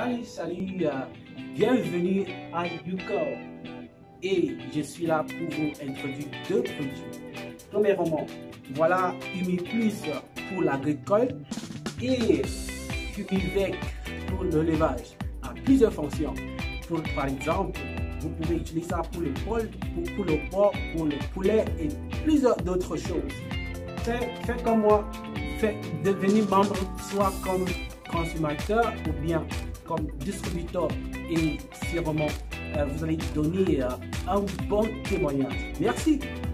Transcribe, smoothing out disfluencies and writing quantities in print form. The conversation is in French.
Bienvenue à YouCore et je suis là pour vous introduire deux produits. Premièrement, voilà HumiPlus pour l'agricole et HumiVec pour l'élevage à plusieurs fonctions. Par exemple, vous pouvez utiliser ça pour le porc, pour le poulet et plusieurs d'autres choses. Faites comme moi, devenir membre soit comme consommateur ou bien comme distributeur et sûrement vous allez donner un bon témoignage. Merci.